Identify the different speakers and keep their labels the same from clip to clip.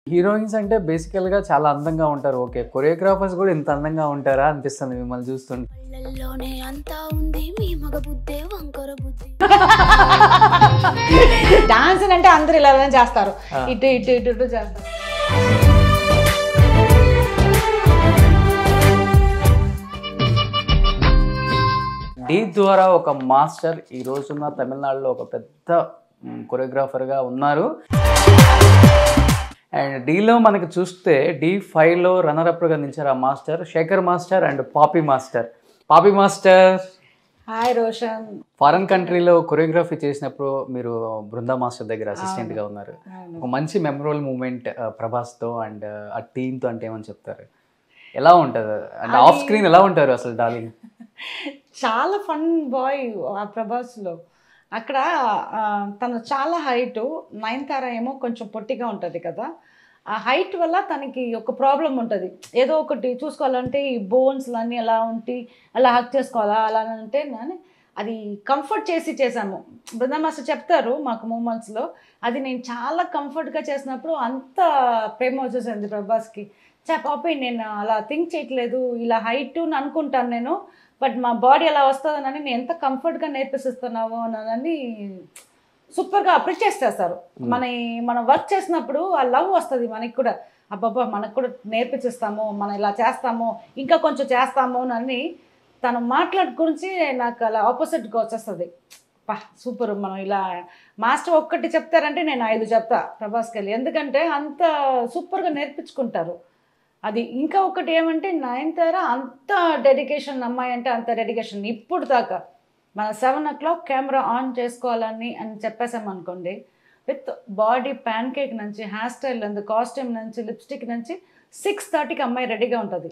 Speaker 1: Heroines అంటే బేసికల్ గా చాలా అందంగా ఉంటారు. ఓకే, కొరియోగ్రాఫర్స్ కూడా ఇంత అందంగా ఉంటారా అనిపిస్తుంది మిమ్మల్ని చూస్తుంటే.
Speaker 2: డాన్స్ అంటే అందరు ఇలా చేస్తారు, ఇటు ఇటు ఇటు ఇటు చేస్తారు.
Speaker 1: డీ ద్వారా ఒక మాస్టర్ ఈ రోజున్న తమిళనాడులో ఒక పెద్ద కొరియోగ్రాఫర్గా ఉన్నారు. అండ్ డీలో మనకి చూస్తే D5లో రన్నరప్గా నిలిచారు ఆ master Sekhar master and Pappi master. Pappi master
Speaker 2: hi Roshan.
Speaker 1: Foreign కంట్రీలో కొరియోగ్రఫీ చేసినప్పుడు మీరు బృందా మాస్టర్ దగ్గర అసిస్టెంట్గా ఉన్నారు. ఒక మంచి మెమరబుల్ మూమెంట్ ప్రభాస్తో అండ్ ఆ టీంతో అంటే ఏమని చెప్తారు? ఎలా ఉంటుంది అంటే ఆఫ్ స్క్రీన్ ఎలా ఉంటారు అసలు డార్లింగ్?
Speaker 2: చాలా ఫన్ బాయ్ ఆ ప్రభాస్లో. అక్కడ తను చాలా హైటు, నయనతార ఏమో కొంచెం పొట్టిగా ఉంటుంది కదా. ఆ హైట్ వల్ల తనకి ఒక ప్రాబ్లం ఉంటుంది, ఏదో ఒకటి చూసుకోవాలంటే ఈ బోన్స్లు అన్నీ ఎలా ఉంటే అలా హక్ చేసుకోవాలా అలా అంటే అది కంఫర్ట్ చేసి చేశాము. బృందా మాస్టర్ చెప్తారు మాకు మూమెంట్స్లో, అది నేను చాలా కంఫర్ట్గా చేసినప్పుడు అంత ప్రేమ వచ్చేసింది ప్రభాస్కి. పాపి నేను అలా థింక్ చేయట్లేదు, ఇలా హైట్ అనుకుంటాను నేను, బట్ మా బాడీ ఎలా వస్తుందని నేను ఎంత కంఫర్ట్గా నేర్పిస్తున్నావు అని సూపర్గా అప్రిషియేట్ చేస్తారు. మనం వర్క్ చేసినప్పుడు ఆ లవ్ వస్తుంది మనకి కూడా, అబ్బాబ్బా మనకు కూడా నేర్పించేస్తాము, మనం ఇలా చేస్తాము, ఇంకా కొంచెం చేస్తాము అని తను మాట్లాడు గురించి నాకు అలా ఆపోజిట్గా వచ్చేస్తుంది. సూపర్, మనం ఇలా మాస్టర్ ఒక్కటి చెప్తారంటే నేను 5 చెప్తా ప్రభాస్కి వెళ్ళి, ఎందుకంటే అంత సూపర్గా నేర్పించుకుంటారు. అది ఇంకా ఒకటి ఏమంటే నయనతార అంత డెడికేషన్, అమ్మాయి అంటే అంత డెడికేషన్. ఇప్పుడు దాకా మన 7 o'clock కెమెరా ఆన్ చేసుకోవాలని చెప్పేసామనుకోండి, విత్ బాడీ ప్యాన్ కేక్ నుంచి హెయిర్ స్టైల్ నుంచి కాస్ట్యూమ్ నుంచి లిప్స్టిక్ నుంచి 6:30కి అమ్మాయి రెడీగా ఉంటుంది.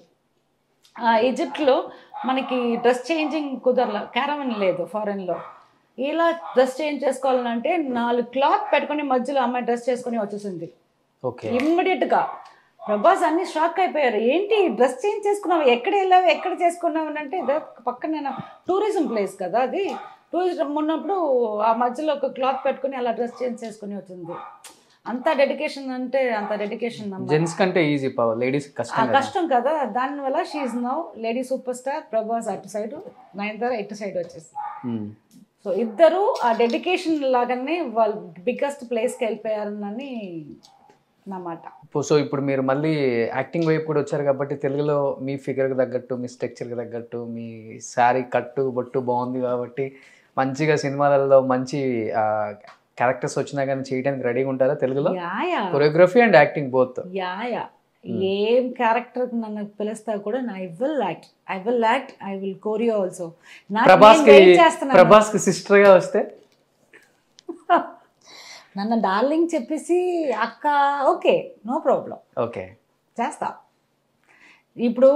Speaker 2: ఈజిప్ట్లో మనకి డ్రెస్ చేంజింగ్ కుదరల, క్యారవన్ లేదు ఫారెన్లో. ఇలా డ్రెస్ చేంజ్ చేసుకోవాలంటే 4 క్లాత్ పెట్టుకొని మధ్యలో అమ్మాయి డ్రెస్ చేసుకుని వచ్చేసింది ఇమ్మీడియట్గా. ప్రభాస్ అన్ని షాక్ అయిపోయారు, ఏంటి డ్రెస్ చేంజ్ చేసుకున్నావు, ఎక్కడ వెళ్ళావు, ఎక్కడ చేసుకున్నావు అని అంటే, పక్కన టూరిజం ప్లేస్ కదా అది, టూరిజం ఉన్నప్పుడు ఆ మధ్యలో ఒక క్లాత్ పెట్టుకుని అలా డ్రెస్ చేంజ్ చేసుకుని వచ్చింది. అంత డెడికేషన్ అంటే అంత డెడికేషన్.
Speaker 1: జెంట్స్ కంటే ఈజీ, లేడీస్
Speaker 2: కష్టం కదా. దానివల్ల she now lady super star. Prabhas అటు సైడ్, నయనతార ఇటు సైడ్ వచ్చేసి. సో ఇద్దరు ఆ డెడికేషన్ లాగానే వాళ్ళు బిగ్గెస్ట్ ప్లేస్కి వెళ్ళిపోయారని నా మాట.
Speaker 1: సో ఇప్పుడు మీరు మళ్ళీ యాక్టింగ్ వైపు కూడా వచ్చారు కాబట్టి తెలుగులో మీ ఫిగర్కి తగ్గట్టు, మీ స్ట్రక్చర్కి తగ్గట్టు, మీ శారీ కట్టు బొట్టు బాగుంది కాబట్టి మంచిగా సినిమాలలో మంచి క్యారెక్టర్స్ వచ్చినా కానీ చేయడానికి రెడీగా ఉంటారా తెలుగులో? Choreography and acting both.
Speaker 2: ఏం క్యారెక్టర్ నన్ను పిలుస్తా కూడా ఐ విల్ కోరియో ఆల్సో.
Speaker 1: ప్రభాస్కి సిస్టర్గా వస్తే
Speaker 2: నన్ను డార్లింగ్ చెప్పేసి అక్క ఓకే, నో ప్రాబ్లం,
Speaker 1: ఓకే
Speaker 2: చేస్తా. ఇప్పుడు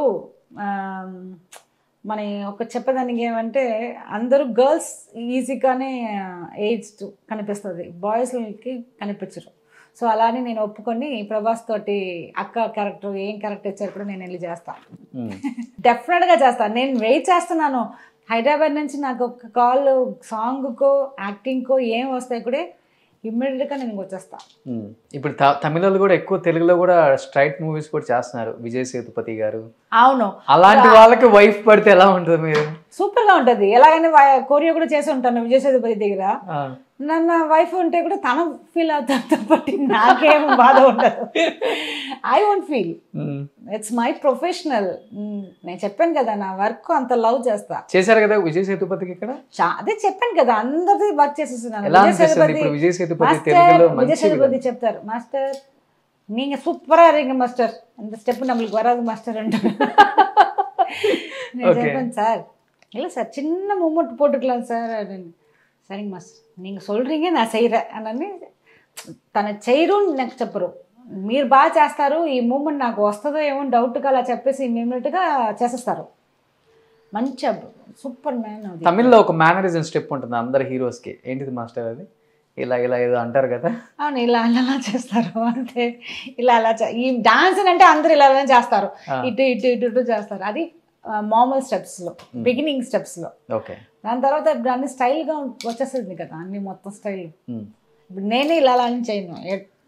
Speaker 2: మన ఒక చెప్పేదానికి ఏమంటే, అందరూ గర్ల్స్ ఈజీగానే ఏజ్డ్ కనిపిస్తుంది, బాయ్స్కి కనిపించరు. సో అలానే నేను ఒప్పుకొని ప్రభాస్ తోటి అక్క క్యారెక్టర్ ఏం క్యారెక్టర్ ఇచ్చారు కూడా నేను వెళ్ళి చేస్తాను, డెఫినెట్గా చేస్తాను. నేను వెయిట్ చేస్తున్నాను. హైదరాబాద్ నుంచి నాకు ఒక కాల్ సాంగ్కో యాక్టింగ్కో ఏం వస్తాయి కూడా ఇమ్మీడియట్గా నేను వచ్చేస్తా.
Speaker 1: ఇప్పుడు తమిళలో కూడా ఎక్కువ, తెలుగులో కూడా స్ట్రైట్ మూవీస్ కూడా చేస్తున్నారు. విజయ్ సేతుపతి గారు.
Speaker 2: అవును,
Speaker 1: అలాంటి వాళ్ళకి వైఫ్ పడితే ఎలా ఉంటుంది? మీరు
Speaker 2: సూపర్ గా ఉంటది. ఎలాగైనా కొరియో కూడా చేసి ఉంటాను విజయ్ సేతుపతి దగ్గర. నన్ను వైఫ్ ఉంటే కూడా తను ఫీల్ అవుతాను తప్పటి నాకేం బాధ ఉండదు. I won't feel, it's my professional. నేను చెప్పాను కదా నా వర్క్ అంత లవ్ చేస్తా.
Speaker 1: చేశారు కదా విజయ్ సేతుపతికి ఇక్కడ?
Speaker 2: అదే చెప్పాను కదా, అందరిది వర్క్ చేసేస్తున్నాను.
Speaker 1: విజయ్
Speaker 2: సేతుపతి చెప్తారు, మాస్టర్ நீங்க சூப்பரா இருக்கீங்க மாஸ்டர், அந்த ஸ்டெப் நம்மளுக்கு வராது மாஸ்டர் అంటారు. నేను చెప్పాను సార్, இல்லை சார் சின்ன மூமெண்ட் போட்டுக்கலாம் சார் அப்படின்னு. சரிங்க మాస్టర్ நீங்கள் சொல்கிறீங்க நான் செய்கிறேன் అని తను చేయరు, నాకు చెప్పరు. మీరు బాగా చేస్తారు, ఈ మూమెంట్ నాకు వస్తుందో ఏమో డౌట్గా అలా చెప్పేసి ఇమ్మీడియట్గా చేసేస్తారు. మంచి సూపర్ మ్యాన్.
Speaker 1: తమిళ్లో ఒక మేనరిజం స్టెప్ ఉంటుంది అందరు హీరోస్కి, ఏంటిది మాస్టర్ అది? ఇలా ఇలా ఏదో అంటారు కదా.
Speaker 2: అవును, ఇలా అలా చేస్తారు అంతే. ఇలా అలా ఈ డాన్స్ అంటే అందరు ఇలా చేస్తారు, ఇటు ఇటు ఇటు ఇటు చేస్తారు. అది మామూలు స్టెప్స్లో, బిగినింగ్ స్టెప్స్లో.
Speaker 1: ఓకే,
Speaker 2: దాని తర్వాత అన్ని స్టైల్గా వచ్చేస్తుంది కదా, అన్ని మొత్తం స్టైల్. ఇప్పుడు నేనే ఇలా అని చేయను,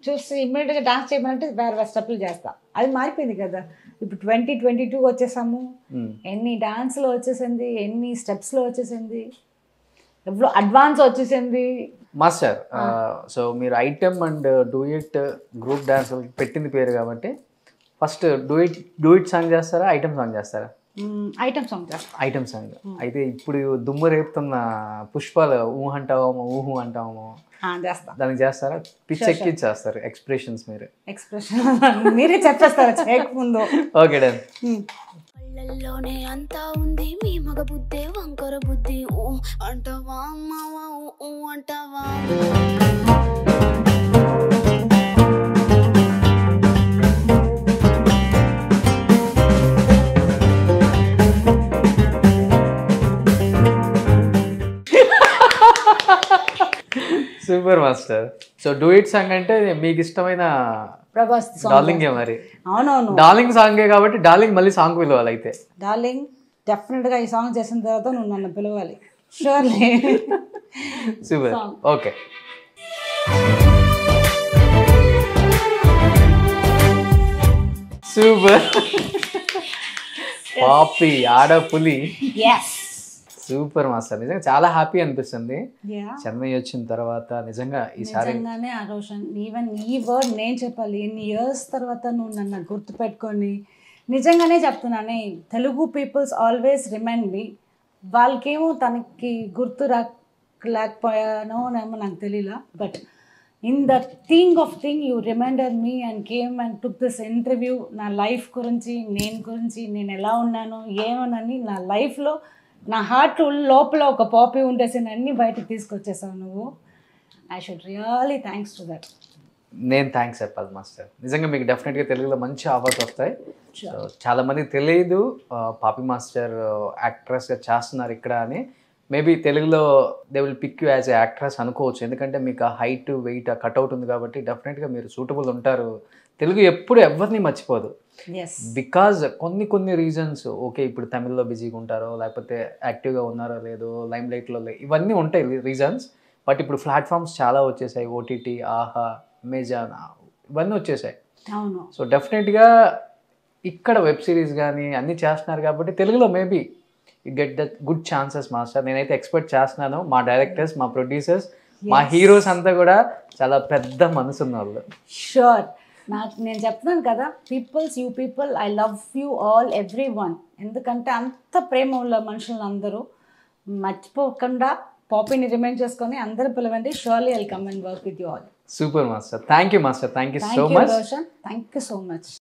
Speaker 2: చూసి ఇమ్మీడియట్గా డాన్స్ చేయమంటే వేరే స్టెప్పులు చేస్తా. అది మారిపోయింది కదా. ఇప్పుడు 2022 వచ్చేసాము, ఎన్ని డాన్స్లో వచ్చేసింది, ఎన్ని స్టెప్స్లో వచ్చేసింది, ఎவ்வளோ అడ్వాన్స్ వచ్చేసింది.
Speaker 1: మాస్టర్, సో మీరు item and duet group dance పెట్టింది పేరు కాబట్టి ఫస్ట్ డూయిట్ సాంగ్ చేస్తారా, ఐటమ్ సాంగ్ చేస్తారా?
Speaker 2: ఐటమ్ సాంగ్ చేస్తా.
Speaker 1: ఐటమ్ సాంగ్ అయితే ఇప్పుడు దుమ్ము రేపుతున్న పుష్పాలు ఊహ అంటావేమో, ఊహు అంటావేమో
Speaker 2: చేస్తా.
Speaker 1: దానికి చేస్తారా? పిచ్చెక్కి చేస్తారు ఎక్స్ప్రెషన్స్ మీరు.
Speaker 2: ఎక్స్ప్రెషన్ మీరే చెప్పేస్తారా చేయకముందు?
Speaker 1: Okay done.
Speaker 3: పళ్ళల్లోనే అంతా ఉంది మీ మగ బుద్ధే వంకర బుద్ధి ఊ అంటావా అమ్మావా ఊ అంటావా.
Speaker 1: Super master. So duet song అంటే మీకు ఇష్టమైన
Speaker 2: ప్రభాస్
Speaker 1: డార్లింగ్ మరి.
Speaker 2: అవునవును,
Speaker 1: డార్లింగ్ సాంగే కాబట్టి డార్లింగ్ మళ్ళీ సాంగ్ పిలవాలి. అయితే
Speaker 2: డార్లింగ్ డెఫినెట్గా ఈ సాంగ్ చేసిన తర్వాత నువ్వు నన్ను పిలవాలి, షూర్లీ.
Speaker 1: సూపర్. ఓకే. సూపర్. పాపి ఆడపులి. సూపర్ మాస్టర్, నిజంగా చాలా హ్యాపీ అనిపిస్తుంది చెన్నై వచ్చిన తర్వాత. నిజంగా ఈసారి
Speaker 2: నిజంగానే ఆ రోషన్, ఈవెన్ ఈ వర్డ్ నేను చెప్పాలి, ఎన్ని ఇయర్స్ తర్వాత నువ్వు నన్ను గుర్తుపెట్టుకొని, నిజంగానే చెప్తున్నానే, Telugu peoples always remind me. వాళ్ళకేమో తనకి గుర్తు లేకపోయానో ఏమో నాకు తెలియలా, but in the thing you reminder me and came and took this interview. నా లైఫ్ గురించి, నేను ఎలా ఉన్నాను ఏమోనని, నా లైఫ్లో నా హార్ట్ లోపల ఒక పాపీ ఉండేసి అన్ని బయటకు తీసుకొచ్చేసావు నువ్వు. I should really thanks to that.
Speaker 1: నేను థ్యాంక్స్ చెప్పాలి మాస్టర్. నిజంగా మీకు డెఫినెట్గా తెలుగులో మంచి ఆఫర్స్ వస్తాయి. చాలా మందికి తెలియదు పాపి మాస్టర్ యాక్ట్రెస్గా చేస్తున్నారు ఇక్కడ అని. మేబీ తెలుగులో they will pick you as a actress అనుకోవచ్చు, ఎందుకంటే మీకు ఆ హైట్ వెయిట్ ఆ కట్అవుట్ ఉంది కాబట్టి డెఫినెట్గా మీరు సూటబుల్ ఉంటారు. తెలుగు ఎప్పుడు ఎవరిని మర్చిపోదు. బికాజ్ కొన్ని రీజన్స్, ఓకే ఇప్పుడు తమిళ్లో బిజీగా ఉంటారో, లేకపోతే యాక్టివ్గా ఉన్నారో లేదో, లైమ్ లైట్లో ఇవన్నీ ఉంటాయి రీజన్స్. బట్ ఇప్పుడు ప్లాట్ఫామ్స్ చాలా వచ్చేసాయి, ఓటీటీ, ఆహా, అమెజాన్, ఇవన్నీ వచ్చేసాయి. సో డెఫినెట్గా ఇక్కడ వెబ్ సిరీస్ కానీ అన్నీ చేస్తున్నారు కాబట్టి తెలుగులో maybe you get the good chances master. నేనైతే ఎక్స్పెక్ట్ చేస్తున్నాను. మా డైరెక్టర్స్, మా ప్రొడ్యూసర్స్, మా హీరోస్ అంతా కూడా చాలా పెద్ద మనసు ఉన్న వాళ్ళు.
Speaker 2: షూర్. నేను చెప్తున్నాను కదా, you people, I love you all, everyone. ఎందుకంటే అంత ప్రేమ ఉన్న మనుషులు అందరూ మర్చిపోకుండా పాపీని రిమైండ్ చేసుకొని అందరూ పిలవండి. Surely I come and work with you all.
Speaker 1: Super master. Thank you master. Thank you so much.
Speaker 2: Roshan, thank you so much.